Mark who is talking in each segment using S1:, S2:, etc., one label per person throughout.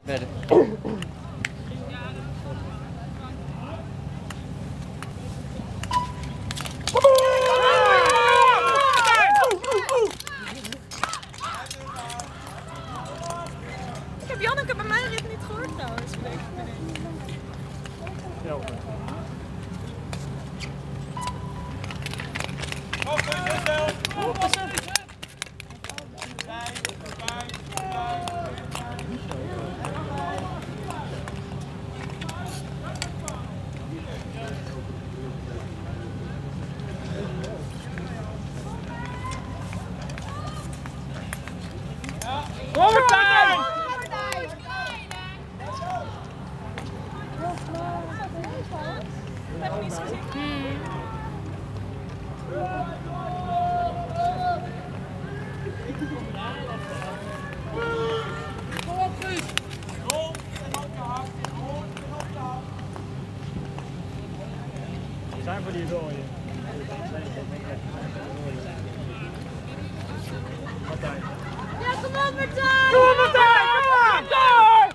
S1: Verder.
S2: Ik heb Janneke bij mijn rit niet gehoord trouwens.
S3: Ja. We zijn voor die rode. Martijn.
S2: Ja, kom op Martijn!
S3: Kom op Martijn! Kom op!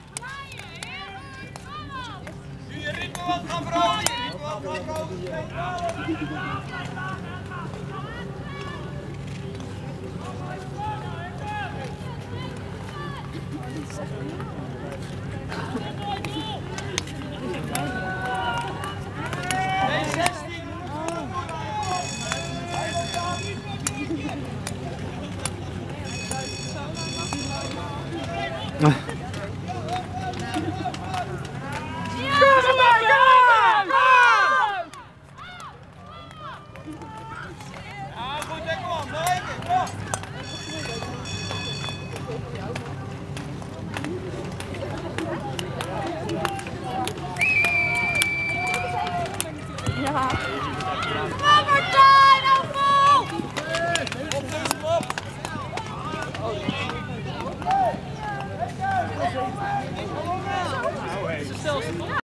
S4: Je ritme wat gaan verhogen, je ritme wat gaan verhogen.
S2: Ja.